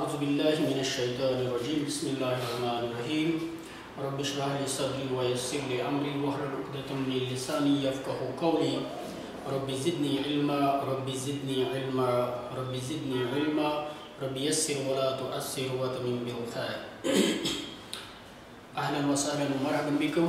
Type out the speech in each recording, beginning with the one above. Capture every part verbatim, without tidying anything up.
أعوذ بالله من الشيطان الرجيم بسم الله الرحمن الرحيم رب اشرح لي صدري ويسر لي أمري واحلل عقدة من لساني يفقهوا قولي رب زدني علما رب زدني علما رب زدني علما رب يسر ولا تؤثر وتمم بالخير. أهلا وسهلا ومرحبا بكم.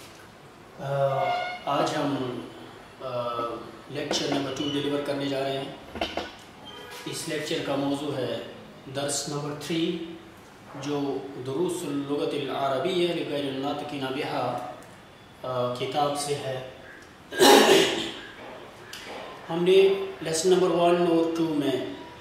آج ہم لیکچر نمبر ٹو ڈیلیور کرنے جا رہے ہیں. اس لیکچر کا موضوع ہے درس نمبر تھری جو دروس اللغت العربیہ لغیر الناطقین بہا کتاب سے ہے. ہم نے لیسن نمبر ون اور ٹو میں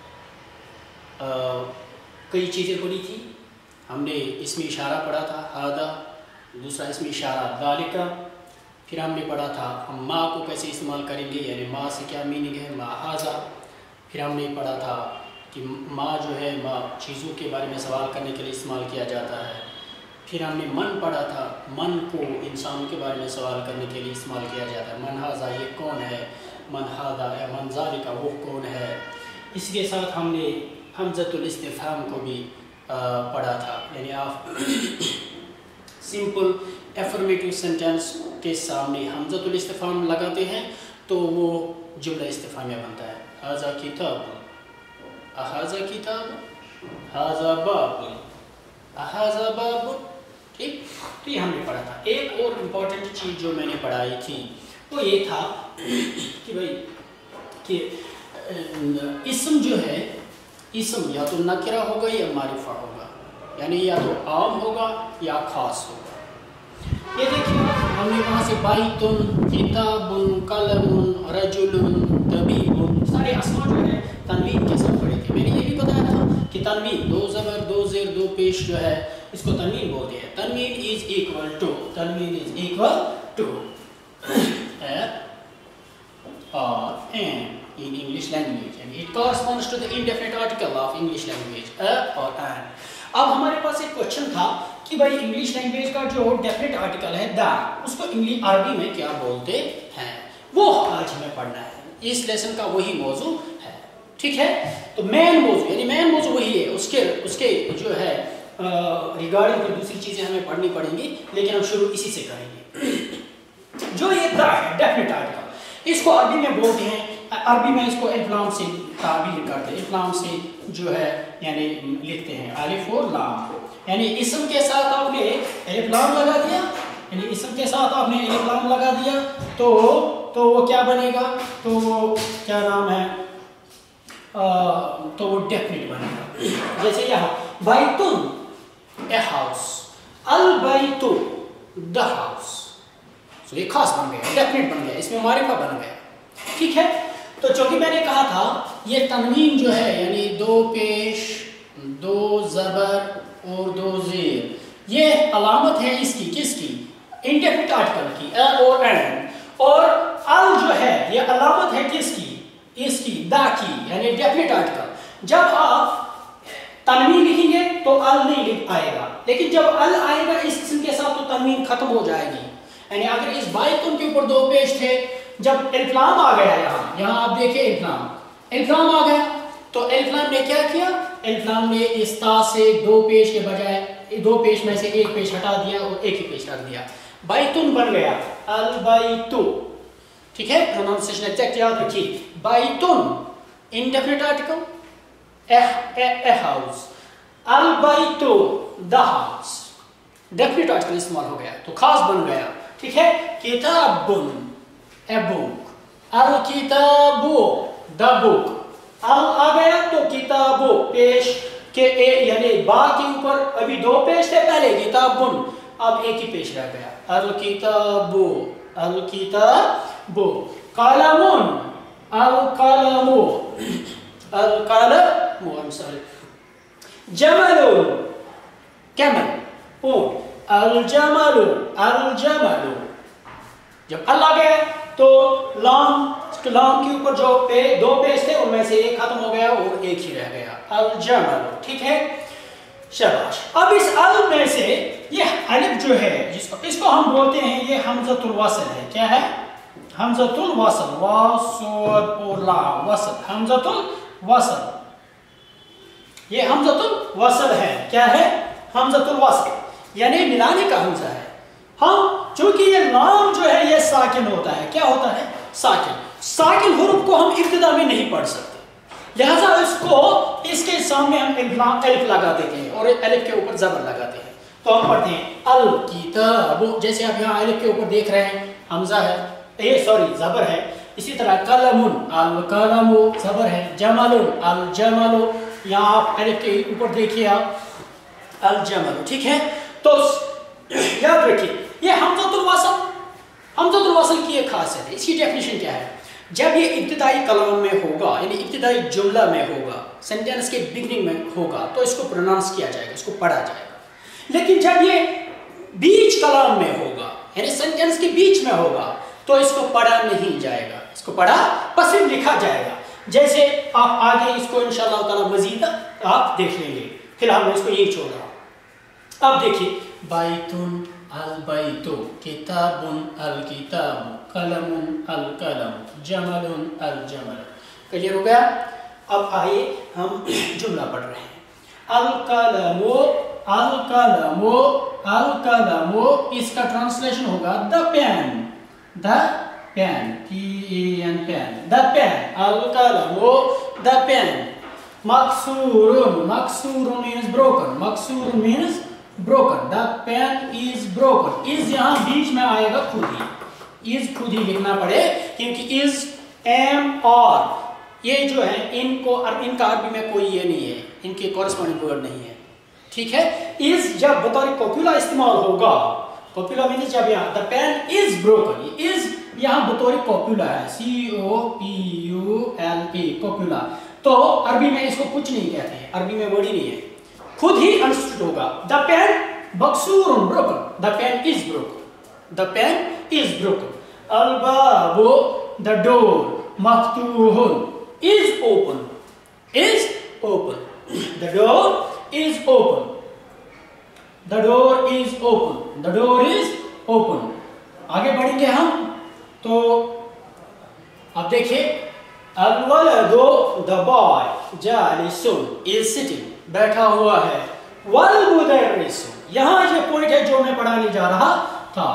کئی چیزیں پڑھی تھی. ہم نے اس میں اشارہ پڑھا تھا ہادا، دوسرا اس میں اشارہ ذالکا. پھر ہم نے پڑھا تھا ہم ما کو کیسے استعمال کریں گے، یعنی ما سے کیا میننگ ہے، ما ہاذا. پھر ہم نے پڑھا تھا کہ ما جو ہے ما چیزوں کے بارے میں سوال کرنے کے لیے استعمال کیا جاتا ہے. پھر ہم نے من پڑھا تھا، من کو انسانوں کے بارے میں سوال کرنے کے لیے استعمال کیا جاتا ہے. من ہاذا یہ کون ہے، من ہاذا یا من ذالک وہ کون ہے. اس کے ساتھ ہم نے حمزۃ الاستفہام کو بھی پڑھا تھا، یعنی آپ سمپل افرمیٹیو سینٹینس کے سامنے حمزۃ الاستفہام لگاتے ہیں تو وہ جملہ استفہامیہ بنتا ہے. ھذا کتاب، اھذا کتاب، ھذا باب، اھذا باب. ٹھیک، تو یہ ہم نے پڑھا تھا. ایک اور امپورٹنٹ چیز جو میں نے پڑھائی تھی وہ یہ تھا کہ بھائی کہ اسم جو ہے، اسم یا تو نکرہ ہوگا یا معرفہ ہوگا، یعنی یا تو عام ہوگا یا خاص ہوگا. یہ دیکھیں ہم نے وہاں سے بائتن، کتاب، قلم، رجل، طبیب سارے اسما جو ہے تنوین کے ساتھ پڑھے تھے. میں نے یہ بھی بتایا تھا کہ تنوین دو زبر دو زیر دو پیش جو ہے اس کو تنوین بولتے ہیں. تنوین از ایکول ٹو، تنوین is equal to or an in English language and it corresponds to the indefinite article of English language, a or an. اب ہمارے پاس ایک کوشچن تھا کہ بھائی انگلش لینگویج کا جو ڈیفینٹ آرٹیکل ہے دا، اس کو انگلش عربی میں کیا بولتے ہیں، وہ آج ہمیں پڑھنا ہے. اس لیسن کا وہی موضوع ہے. ٹھیک ہے، تو مین موضوع یعنی مین موضوع وہی ہے. اس کے اس کے جو ہے ریگارڈنگ کوئی دوسری چیزیں ہمیں پڑھنی پڑیں گی، لیکن ہم شروع اسی سے کریں گے. جو یہ دا ہے ڈیفینٹ آرٹیکل، اس کو عربی میں بولتے ہیں، عربی میں اس کو الف لام سے تعبیر کرتے ہیں. الف لام سے جو ہے یعنی لکھتے ہیں الف اور لام، یعنی اسم کے ساتھ آپ نے الف لام لگا دیا، یعنی اسم کے ساتھ آپ نے الف لام لگا دیا تو تو وہ کیا بنے گا، تو وہ کیا نام ہے، تو وہ ڈیفینٹ بنے گا. جیسے یہاں بیتن اے ہاؤس، البیت دا ہاؤس، تو یہ خاص بن گیا، ڈیفینٹ بن گیا، اس میں معرفہ بن گیا. ٹھیک ہے، تو چونکہ میں نے کہا تھا یہ تنوین جو ہے یعنی دو پیش، دو زبر اور دو زیر، یہ علامت ہے اس کی، کس کی، انڈیفینٹ آرٹیکل کی، ا اور این. اور ال جو ہے یہ علامت ہے کس کی، اس کی، دا کی، یعنی ڈیفینٹ آرٹیکل. جب آپ تنوین لکھیں گے تو ال نہیں لکھ آئے گا، لیکن جب ال آئے گا اس اسم کے ساتھ تو تنوین ختم ہو جائے گی. یعنی اگر اس بائتن کے اوپر دو پیش تھے، جب الف لام آ گیا یہاں یہاں آپ دیکھیں الف لام الف لام آ گیا تو الف لام نے کیا کیا، الف لام نے اس تا سے دو پیش کے بجائے دو پیش میں سے ایک پیش ہٹا دیا اور ایک ہی پیش رکھ دیا، بیتن بن گیا البیتو. ٹھیک ہے، پروننسیشن ایگزیکٹ یاد رکھیے. بیتن انڈیفینٹ آرٹیکل اے ہاؤس، البیتو دا ہاؤس، ڈیفینٹ آرٹیکل استعمال ہو گیا تو خاص بن گیا. ٹھیک ہے، کتابن اے بک، الکتابو دا بک، ال آ گیا تو کتابو پیش کے اے یعنی با کے اوپر ابھی دو پیش تھے پہلے، کتابن اب ایک ہی پیش رہ گیا، الکتابو الکتابو. قلمون القلمو القلمو I'm sorry. جمل کیمل اونٹ، الجمل الجمل. جب ال آ گیا تو لام لام کے اوپر جو پے دو پیش تھے ان میں سے ایک ختم ہو گیا اور ایک ہی رہ گیا، الجمل. ٹھیک ہے، شاباش. اب اس ال میں سے یہ الف جو ہے جس کو اس کو ہم بولتے ہیں یہ حمزۃ الوصل ہے. کیا ہے، حمزۃ الوصل، وا صاد اور لا وصل، حمزۃ الوصل. یہ حمزۃ الوصل ہے. کیا ہے؟ حمزۃ الوصل یعنی ملانے کا حمزہ ہے. ہم چونکہ یہ لام جو ہے یہ ساکن ہوتا ہے. کیا ہوتا ہے؟ ساکن. ساکن حروف کو ہم ابتدا میں نہیں پڑھ سکتے، لہذا اس کو اس کے سامنے ہم الف لگا دیتے ہیں اور الف کے اوپر زبر لگاتے ہیں. تو ہم پڑھتے ہیں الکتاب، جیسے آپ یہاں الف کے اوپر دیکھ رہے ہیں حمزہ ہے، یہ سوری زبر ہے. اسی طرح قلم، القلم زبر ہے. جمل، الجمل، یہاں آپ الف کے اوپر دیکھیے آپ الجمل. ٹھیک ہے؟ تو یاد رکھیے یہ حمزۃ الوصل، حمزۃ الوصل کی ایک خاصیت ہے. اس کی ڈیفینیشن کیا ہے؟ جب یہ ابتدائی کلام میں ہوگا یعنی ابتدائی جملہ میں ہوگا، سینٹینس کے بگننگ میں ہوگا تو اس کو پروناؤنس کیا جائے گا، اس کو پڑھا جائے گا. لیکن جب یہ بیچ کلام میں ہوگا یعنی سینٹینس کے بیچ میں ہوگا تو اس کو پڑھا نہیں جائے گا، اس کو پڑھا بس صرف لکھا جائے گا. جیسے آپ آگے اس کو انشاءاللہ تعالی مزید آپ دیکھ لیں گے، فی الحال میں اس کو یہی چھوڑ رہا ہوں. اب دیکھیے بیتن البیت، کتاب الکتاب، قلم القلم، جمل الجمل. کلیئر ہو گیا؟ اب آئیے ہم جملہ پڑھ رہے ہیں. القلم، القلم، القلم، اس کا ٹرانسلیشن ہوگا the pen, the pen, P E N pen, the pen. القلم، دا پین. مکسور، مکسور means broken، مکسور means broken. The pen is broken. is یہاں بیچ میں آئے گا خود ہی، is خود ہی لکھنا پڑے کیونکہ is am اور یہ جو ہے ان کو ان کا عربی میں کوئی یہ نہیں ہے، ان کے کورسپونڈنگ ورڈ نہیں ہے. ٹھیک ہے؟ is جب بطور کوپولا استعمال ہوگا، کوپولا means جب یہاں the pen is broken، یہ is یہاں بطور کوپولا ہے، سی او پی یو ایل پی، کوپولا. تو عربی میں اس کو کچھ نہیں کہتے ہیں، عربی میں ورڈ ہی نہیں ہے، خود ہی انسٹیٹ ہوگا. دا پین مکسور broken, the pen is broken, the pen is broken. الباب، دا ڈور، مفتوح is open, is open. The door is open, the door is open, the door is open. آگے بڑھیں گے ہم تو اب دیکھیں الولد، دا بوائے، جالس از سٹنگ، بیٹھا ہوا ہے. والمدرس، یہاں یہ پوائنٹ ہے جو میں پڑھانے جا رہا تھا.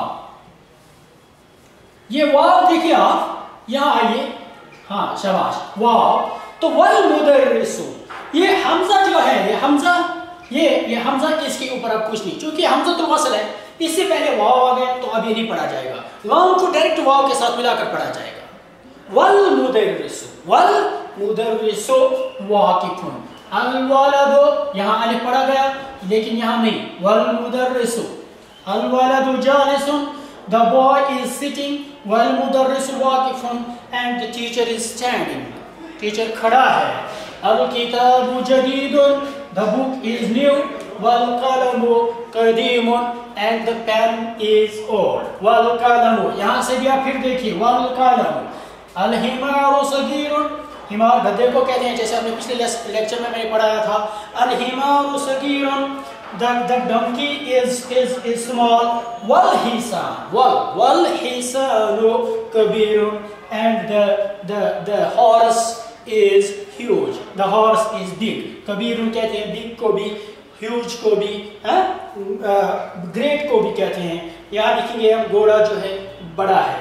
یہ واو دیکھیے آپ، یہاں آئیے، ہاں شاباش، واو. تو والمدرس، یہ حمزہ جو ہے، یہ حمزہ یہ یہ حمزہ اس کے اوپر اب کچھ نہیں، چونکہ حمزۃ الوصل ہے اس سے پہلے واو آ گیا تو اب یہ نہیں پڑھا جائے گا. لام کو ڈائریکٹ واو کے ساتھ ملا کر پڑھا جائے گا. والمدرس، والمدرس واقف. الولد یہاں الف پڑھا گیا لیکن یہاں نہیں. والمدرس، الولد جالس، the boy is sitting، والمدرس واقف and the teacher is standing، teacher کھڑا ہے. الکتاب جدید، the book is new، والقلم قدیم and the pen is old. والقلم، یہاں سے بھی آپ پھر دیکھیے والقلم. الحمار صغیر، حمار گدھے کو کہتے ہیں، جیسے ہم نے پچھلے لیکچر میں میں نے پڑھایا تھا. الحمار صغیر، the the donkey is is is small. والحصان، wal والحصان Kabir and the the the horse is huge، the horse is big. کبیر کہتے ہیں big کو بھی، huge کو بھی، great کو بھی کہتے ہیں. یہاں لکھیں گے ہم گھوڑا جو ہے بڑا ہے،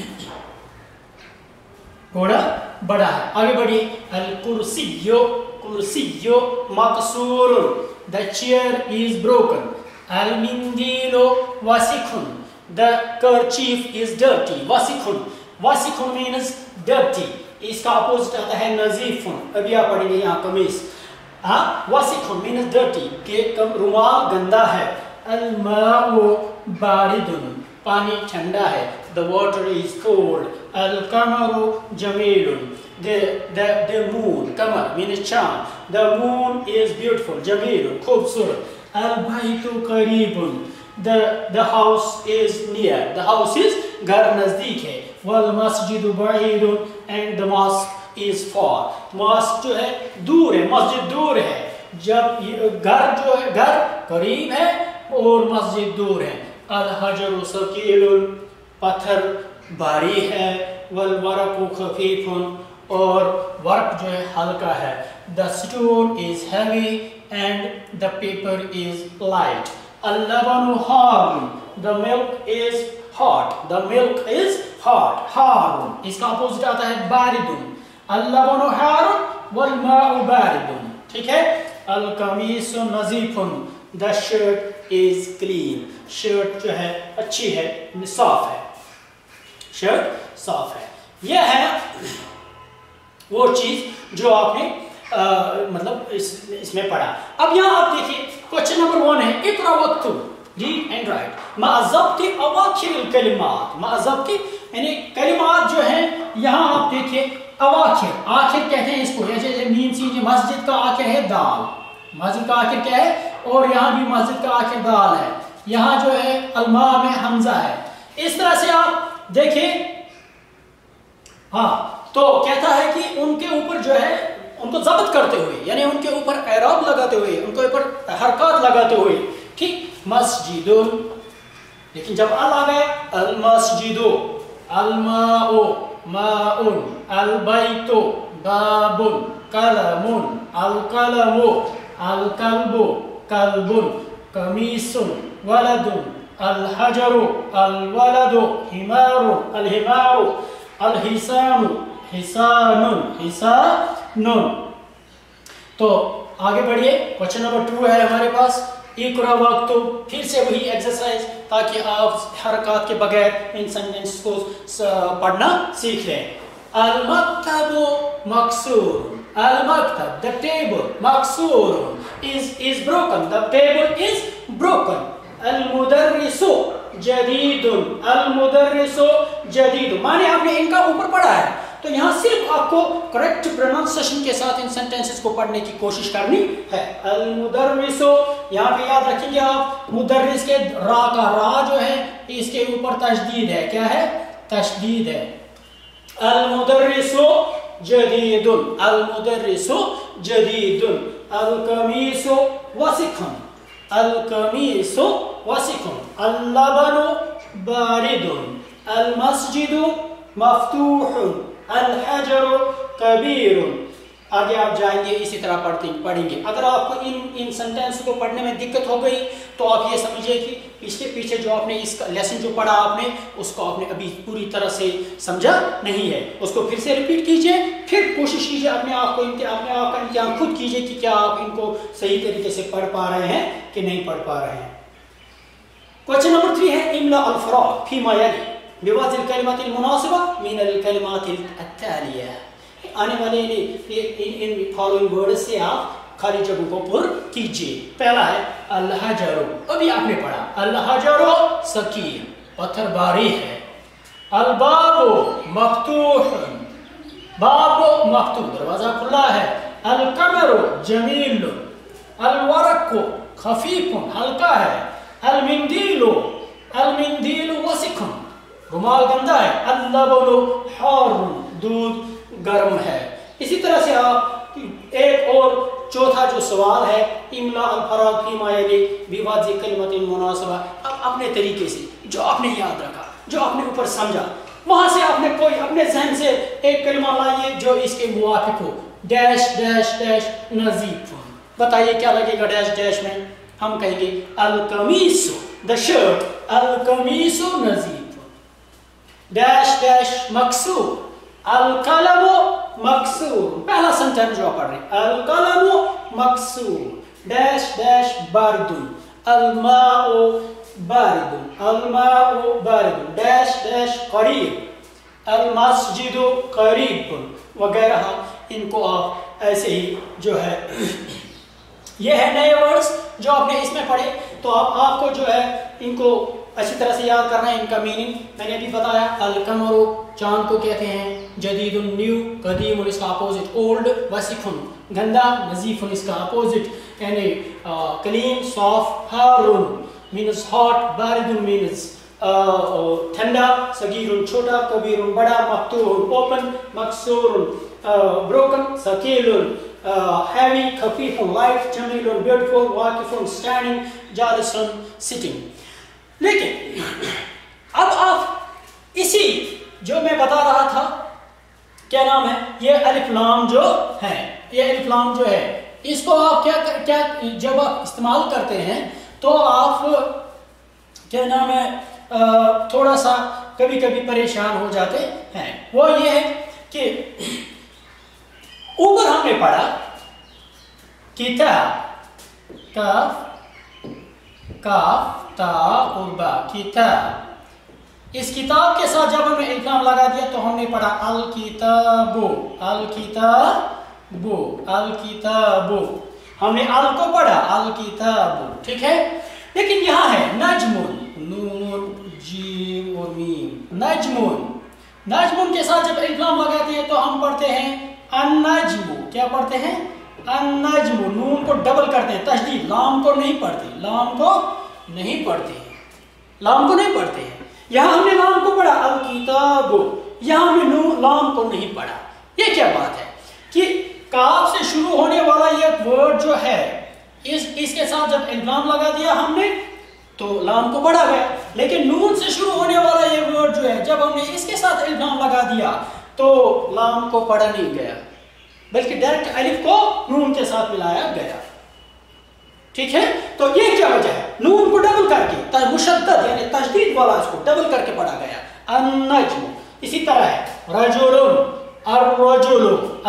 گھوڑا بڑا ہے. آگے بڑھیے. الکرسی، کرسی مکسور، the chair is broken. المندیل وسخ، the kerchief is dirty. وسخ، وسخ means dirty، اس کا اپوزٹ آتا ہے نظیف. ابھی آپ پڑھیں گے یہاں قمیص. ہاں وسخ means dirty، کہ رومال گندا ہے. الماء بارد، پانی ٹھنڈا ہے. The water is cold. القمر جمیل، the the the moon، Qamar means چاند. The moon is beautiful، جمیل خوبصورت. البیت قریب، the the house is near، the house is گھر نزدیک ہے. والمسجد بعید and the mosque is far، mosque جو ہے دور ہے، مسجد دور ہے. جب گھر جو ہے گھر قریب ہے اور مسجد دور ہے. الحجر ثقیل، پتھر بھاری ہے. والورق خفیف اور ورق جو ہے ہلکا ہے. The stone is heavy and the paper is light. اللبن حار. The milk is hot. The milk is hot. حار اس کا اپوزٹ آتا ہے بارد. اللبن حار والماء بارد. ٹھیک ہے. القمیص نظیف. The shirt is clean. Shirt جو ہے اچھی ہے, صاف ہے. شرٹ صاف ہے. یہ ہے وہ چیز جو آپ نے آ, مطلب اس, اس میں پڑھا. اب یہاں آپ دیکھیے کوشچن نمبر ون ہے اقرا واکتب ریڈ اینڈ رائٹ مع ضبط اواخر الکلمات. مع ضبط یعنی کلمات جو ہیں یہاں آپ دیکھیے اواخر, آخر کہتے ہیں اس کو, جیسے میم سین مسجد کا آخر ہے دال, مسجد کا آخر کیا ہے, اور یہاں بھی مسجد کا آخر دال ہے. یہاں جو ہے الماء میں حمزہ ہے. اس طرح سے آپ دیکھیں. ہاں تو کہتا ہے کہ ان کے اوپر جو ہے ان کو ضبط کرتے ہوئے, یعنی ان کے اوپر اعراب لگاتے ہوئے, ان کے اوپر حرکات لگاتے ہوئے. ٹھیک. مسجد, لیکن جب ال آ گئے المسجد, الماء ماء, البیت باب, قلم القلم, الكلب كلب, قمیص ولد, الحجر الولد, حمار الحمار, الحسان حسان حسان. تو آگے بڑھیے. کوشچن نمبر ٹو ہے ہمارے پاس اقرا واکتب. پھر سے وہی ایکسرسائز تاکہ آپ حرکات کے بغیر ان سینٹنس کو پڑھنا سیکھ لیں. المکتب مکسور. المکتب the table مکسور is is broken. The table is broken. المدرس جدید. المدرس جدید. معنی آپ نے ان کا اوپر پڑھا ہے, تو یہاں صرف آپ کو کریکٹ پروننسیشن کے ساتھ ان سینٹنسز کو پڑھنے کی کوشش کرنی ہے. المدرس, یہاں پہ یاد رکھیں گے آپ مدرس کے را کا را جو ہے اس کے اوپر تشدید ہے. کیا ہے؟ تشدید ہے. المدرس جدید. المدرس جدید. القمیص وسخ. القمیص وسخ. اللبن بارد. المسجد مفتوح. الحجر کبیر. آگے آپ جائیں گے اسی طرح پڑھتے پڑھیں گے. اگر آپ کو ان ان سینٹینس کو پڑھنے میں دقت ہو گئی تو آپ یہ سمجھیے کہ پیچھے پیچھے جو آپ نے اس کا لیسن جو پڑھا آپ نے اس کو آپ نے ابھی پوری طرح سے سمجھا نہیں ہے. اس کو پھر سے ریپیٹ کیجئے, پھر کوشش کیجئے اپنے آپ کو اپنے آپ کا امتحان خود کیجئے کہ کیا آپ ان کو صحیح طریقے سے پڑھ پا رہے ہیں کہ نہیں پڑھ پا رہے ہیں. کوشچن نمبر تھری ہے املا الفراغ فيما يلي بوضع الكلمات المناسبة من الكلمات التالية. آنے والے ان فالوئنگ ورڈ سے آپ خالی جگہوں کو پر کیجئے. پہلا ہے الحجر. ابھی آپ نے پڑھا الحجر ثقيل, پتھر باری ہے. الباب مفتوح. باب مفتوح, دروازہ کھلا ہے. القمر جمیل. الورق خفیف, ہلکا ہے. المندیل. المندیل وسخ, رومال گندا ہے. اللبن حار, دودھ گرم ہے. اسی طرح سے آپ ایک اور چوتھا جو سوال ہے املا الفراغ فيما يلي بوضع كلمة مناسبة. اب اپنے طریقے سے جو آپ نے یاد رکھا, جو آپ نے اوپر سمجھا, وہاں سے آپ نے کوئی اپنے ذہن سے ایک کلمہ لائیے جو اس کے موافق ہو. ڈیش ڈیش ڈیش نظیف. بتائیے کیا لگے گا ڈیش ڈیش میں؟ ہم کہیں گے القمیص the shirt. القمیص نظیف. ڈیش ڈیش مکسور. القلم مکسور. پہلا سنٹینس جو آپ پڑھ رہے ہیں القلم مکسور. Dash dash بارد. الماء بارد. الماء بارد. ڈیش ڈیش قریب. المسجد قریب وغیرہ. ان کو آپ ایسے ہی جو ہے یہ ہے نئے ورڈز جو آپ نے اس میں پڑھے, تو آپ آپ کو جو ہے ان کو اچھی طرح سے یاد کرنا ہے. ان کا میننگ میں نے ابھی بتایا. القمر چاند کو کہتے ہیں. جدید نیو. قدیم اس کا اپوزٹ اولڈ. وسخ گندا. نظیف اس کا اپوزٹ یعنی کلین صاف. حار مینز ہاٹ. بارد مینز ٹھنڈا. صغیر چھوٹا. کبیر بڑا. مفتوح اوپن. مکسور بروکن. ثقیل heavy. خفیف light. جمیل beautiful. واقف standing. جالس sitting. لیکن اب آپ اسی جو میں بتا رہا تھا کیا نام ہے یہ الف لام جو ہے، یہ الف لام جو ہے اس کو آپ کیا کیا جب آپ استعمال کرتے ہیں تو آپ کیا نام ہے تھوڑا سا کبھی کبھی پریشان ہو جاتے ہیں۔ وہ یہ ہے کہ اوپر ہم نے پڑھا کتاب، کاف کاف تا اور با، کتاب، اس کتاب کے ساتھ جب ہم نے الف لگا دیا تو ہم نے پڑھا الکتابو، الکتابو، الکتابو، ہم نے ال کو پڑھا الکتابو، ٹھیک ہے۔ لیکن یہاں ہے نجمون، نون جیم اور میم، نجمون، نجمون کے ساتھ جب الف لگاتے ہیں تو ہم پڑھتے ہیں النجمو، کیا پڑھتے ہیں النجمو، نون کو ڈبل کرتے ہیں، تشدید، لام کو نہیں پڑھتے، لام کو نہیں پڑھتے ہیں، لام کو نہیں پڑھتے ہیں۔ یہاں ہم نے لام کو پڑھا الکتاب، یہاں ہم نے لام کو نہیں پڑھا۔ یہ کیا بات ہے کہ کاف سے شروع ہونے والا یہ ورڈ جو ہے اس اس کے ساتھ جب الف لگا دیا ہم نے تو لام کو پڑھا گیا، لیکن نون سے شروع ہونے والا یہ ورڈ جو ہے جب ہم نے اس کے ساتھ الف لگا دیا تو لام کو پڑھا نہیں گیا بلکہ ڈائریکٹ الف کو نون کے ساتھ ملایا گیا، ٹھیک ہے۔ تو یہ کیا وجہ ہے، نون کو ڈبل کر کے مشدد یعنی تشدید والا اس کو ڈبل کر کے پڑھا گیا، النجم۔ اسی طرح ہے رجل، الرجل،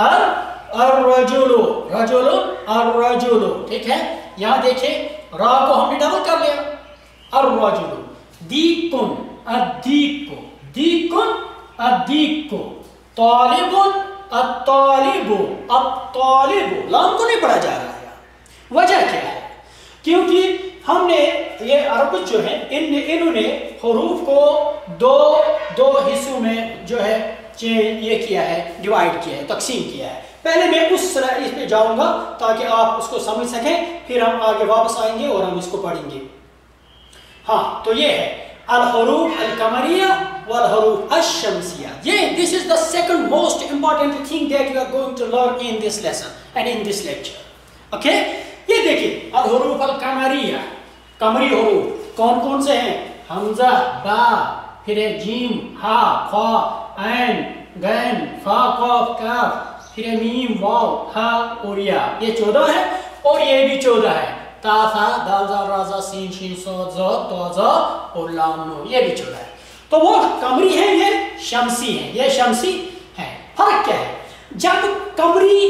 الرجل، رجل، الرجل، ٹھیک ہے۔ یہاں دیکھیں را کو ہم نے ڈبل کر لیا، الرجل، دیکن، الدیک، دیکن، الدیک، طالب، الطالب، الطالب، لام کو نہیں پڑھا جا رہا ہے۔ وجہ کیا ہے؟ کیونکہ ہم نے یہ عرب جو ہے ان انہوں نے حروف کو دو دو حصوں میں جو ہے یہ کیا ہے، ڈیوائیڈ کیا ہے، تقسیم کیا ہے۔ پہلے میں اس اس پہ جاؤں گا تاکہ آپ اس کو سمجھ سکیں، پھر ہم آگے واپس آئیں گے اور ہم اس کو پڑھیں گے۔ ہاں تو یہ ہے الحروف القمریہ والحروف الشمسیہ۔ یہ this is the second most important thing that you are going to learn in this lesson and in this lecture. Okay? یہ دیکھیں الحروف القمریہ، قمری حروف کون کون سے ہیں؟ حمزہ، با، پھر ہے جیم، ہا، خا، عین، غین، فا، قاف، کاف، پھر ہے میم، واو، ہا اور یا، یہ چودہ ہے اور یہ بھی چودہ ہے، تا، ثا، دال، زال، را، زا، سین، شین، صاد، ظا، طا، زا اور لام، نون، یہ بھی چودہ ہے۔ تو وہ قمری ہیں، یہ شمسی ہیں، یہ شمسی ہیں۔ فرق کیا ہے؟ جب قمری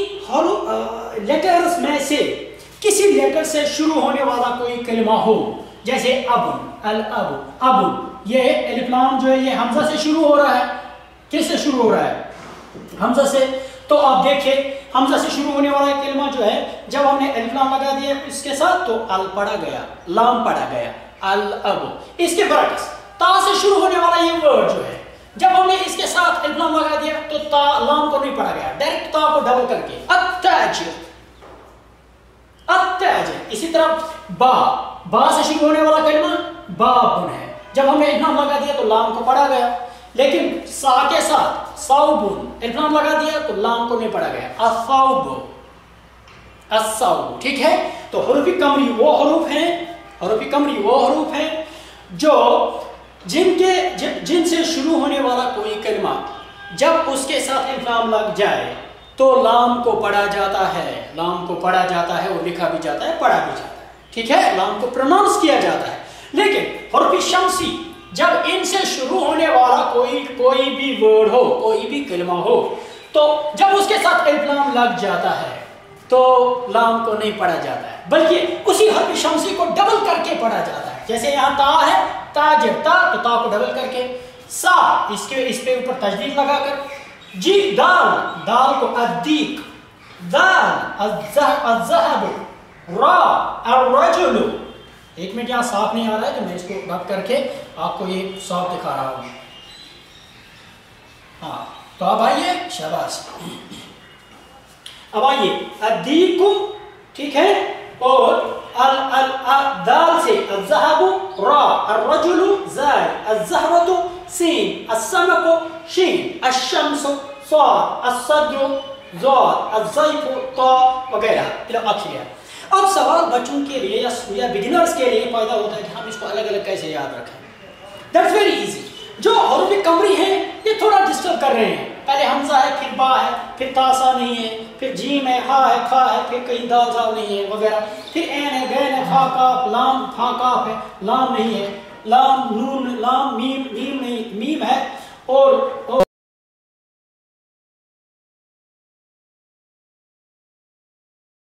لیٹرز میں سے کسی لیٹر سے شروع ہونے والا کوئی کلمہ ہو، جیسے ابن، الاب، ابن، یہ الف لام جو ہے یہ حمزہ سے شروع ہو رہا ہے، کس سے شروع ہو رہا ہے؟ حمزہ سے۔ تو آپ دیکھیں حمزہ سے شروع ہونے والا کلمہ جو ہے جب ہم نے الف لام لگا دیا اس کے ساتھ تو ال پڑھا گیا، لام پڑھا گیا، الاب۔ اس کے برعکس تا سے شروع ہونے والا یہ ورڈ جو ہے جب ہم نے اس کے ساتھ الف لام لگا دیا تو تا لام کو نہیں پڑھا گیا، ڈائریکٹ تا کو ڈبل کر کے التاجر، التاجر۔ اسی طرح با، با سے شروع ہونے والا کلمہ بابن ہے، جب ہم نے الف لام لگا دیا تو لام کو پڑھا گیا، لیکن سا کے ساتھ صوبن الف لام لگا دیا تو لام کو نہیں پڑھا گیا، الصوب، الصوب، ٹھیک ہے۔ تو حروف قمری وہ حروف ہیں، حروف قمری وہ حروف ہیں جو جن کے جن سے شروع ہونے والا کوئی کلمہ جب اس کے ساتھ الف لام لگ جائے تو لام کو پڑھا جاتا ہے، لام کو پڑھا جاتا ہے اور لکھا بھی جاتا ہے، پڑھا بھی جاتا ہے، ٹھیک ہے، لام کو پروناؤنس کیا جاتا ہے۔ لیکن حروف شمسی جب ان سے شروع ہونے والا کوئی کوئی بھی ورڈ ہو، کوئی بھی کلمہ ہو تو جب اس کے ساتھ الف لام لگ جاتا ہے تو لام کو نہیں پڑھا جاتا ہے بلکہ اسی حرف شمسی کو ڈبل کر کے پڑھا جاتا ہے۔ جیسے یہاں تا ہے، تاجر، تا تو تا کو ڈبل کر کے، سا اس کے اس پہ اوپر تشدید لگا کر، جی دال، دال کو الدیک، دال الذهب، را الرجل۔ ایک منٹ یہاں صاف نہیں آ رہا ہے تو میں اس کو رب کر کے آپ کو یہ صاف دکھا رہا ہوں۔ ہاں تو اب آئیے، شاباش، اب آئیے الدیک، ٹھیک ہے، اور دال سے الذهب، را الرجل، زال الزهرة، سین السمك، شین الشمس، صاد الصدر، ضاد الضيف، طا وغیرہ الى آخرہ۔ اب سوال بچوں کے لیے یا بگنرز کے لیے پیدا ہوتا ہے کہ ہم اس کو الگ الگ کیسے یاد رکھیں۔ That's very easy. جو حروف قمری ہیں یہ تھوڑا ڈسٹرب کر رہے ہیں، پہلے حمزہ ہے پھر با ہے پھر تاسا نہیں ہے پھر جیم ہے ہا ہے کھا ہے پھر کہیں دال زال نہیں ہے وغیرہ، پھر این ہے غین ہے خا کاف لام تھا کاف ہے لام نہیں ہے، لام نون لام میم میم نہیں میم ہے اور